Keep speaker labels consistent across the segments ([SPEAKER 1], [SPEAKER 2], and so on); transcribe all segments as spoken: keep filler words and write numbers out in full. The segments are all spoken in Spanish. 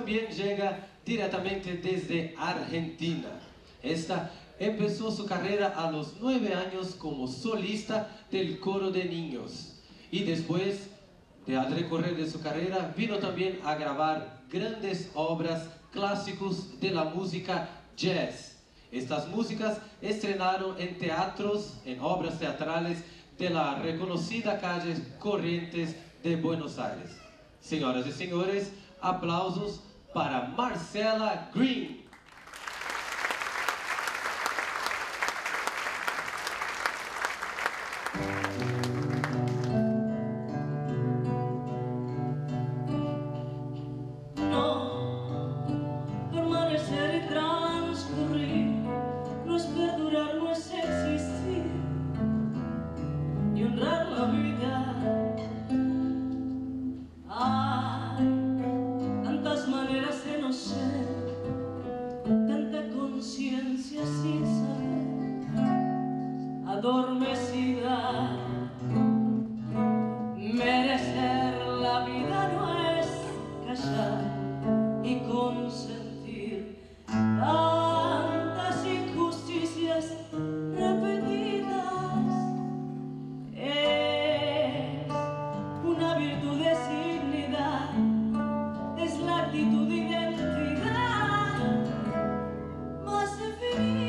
[SPEAKER 1] también llega directamente desde Argentina. Esta empezó su carrera a los nueve años como solista del coro de niños. Y después, de, al recorrer de su carrera, vino también a grabar grandes obras clásicos de la música jazz. Estas músicas estrenaron en teatros, en obras teatrales de la reconocida calle Corrientes de Buenos Aires. Señoras y señores, aplausos para Marcela Green.
[SPEAKER 2] Adormecida, merecer la vida no es callar y consentir tantas injusticias repetidas. Es una virtud de dignidad, es la actitud de identidad más definida.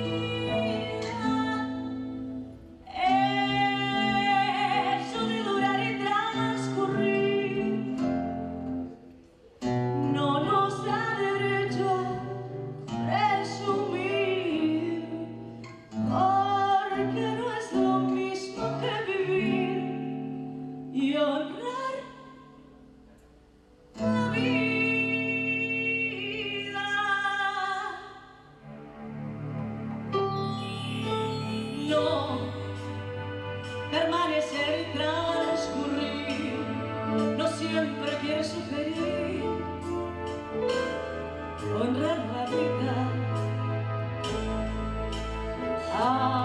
[SPEAKER 2] Y honrar la vida. No permanecer y transcurrir, no siempre quiere sugerir honrar la vida. Ah,